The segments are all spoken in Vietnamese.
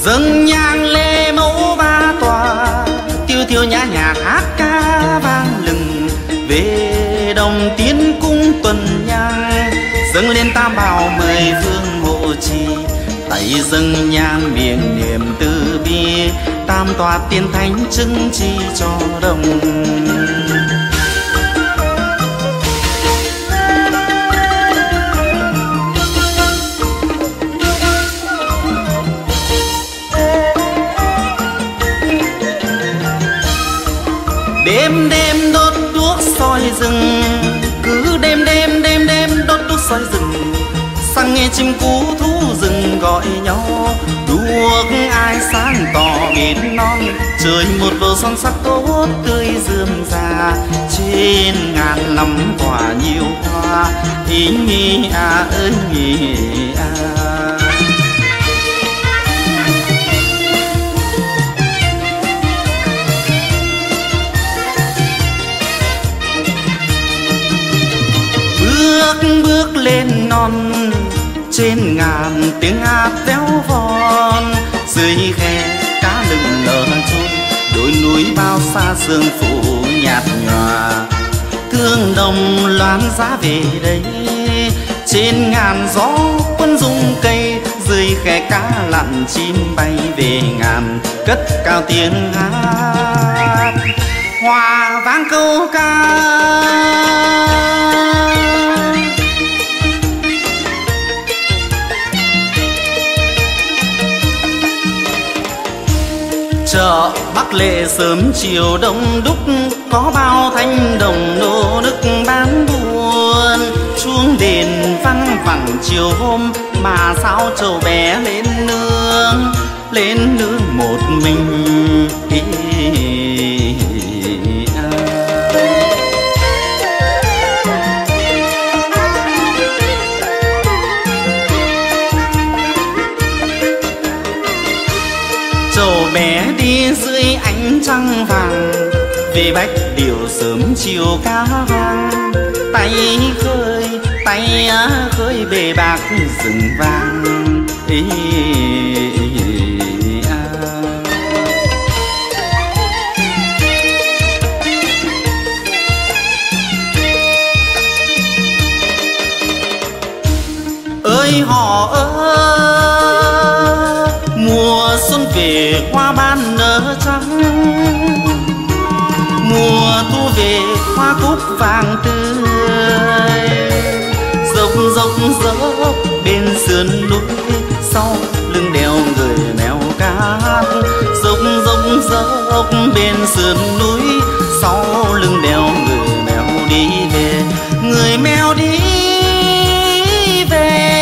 dâng nhang lễ mẫu ba tòa, tiêu tiêu nhã nhạc hát ca vang lừng. Về đồng tiến cung tuần nhang, dâng lên tam bảo mười phương hộ trì. Tay dâng nhang miệng niệm từ bi, tam tòa tiên thánh chứng chi cho đồng. Đêm đêm đốt đuốc soi rừng, cứ đêm đêm đêm đêm đốt đuốc soi rừng. Sang nghe chim cú thú rừng gọi nhau, đuốc ai sáng tỏ biển non. Trời một bầu son sắc tốt tươi rườm rà, trên ngàn năm tỏa nhiều hoa. Ý nhi à ơi nhi à. Bước lên non, trên ngàn tiếng hát véo von. Dưới khe cá lừng nở trôi, đồi núi bao xa sương phủ nhạt nhòa. Thương đồng loan giá về đây, trên ngàn gió quân rung cây. Dưới khe cá lặn chim bay về ngàn, cất cao tiếng hát hòa vang câu ca. Chợ Bắc Lệ sớm chiều đông đúc, có bao thanh đồng nô nức bán buôn. Chuông đền văng vẳng chiều hôm, mà sao trâu bé lên nương một mình. Trâu bé đi dưới ánh trăng vàng, về bách điệu sớm chiều cá vang. Tay khơi bề bạc rừng vàng. Ơi họ ơi, mùa xuân về hoa ban nở trắng. Mùa thu về hoa cúc vàng tươi. Dốc bên sườn núi, sau lưng đèo người mèo cát. Dốc bên sườn núi, sau lưng đèo người mèo đi về. Người mèo đi về.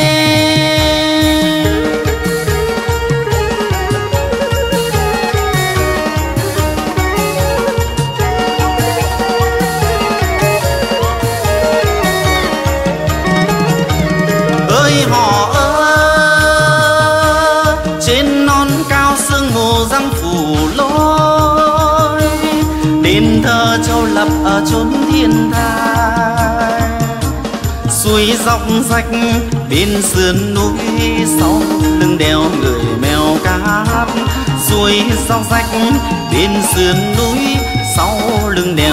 Họ ơi, trên non cao sương mù răng phủ lối. Đền thờ Châu Lập ở chốn thiên thai. Suối dọc rách bên sườn núi, sau lưng đèo người mèo cát. Suối dọc rách bên sườn núi, sau lưng đèo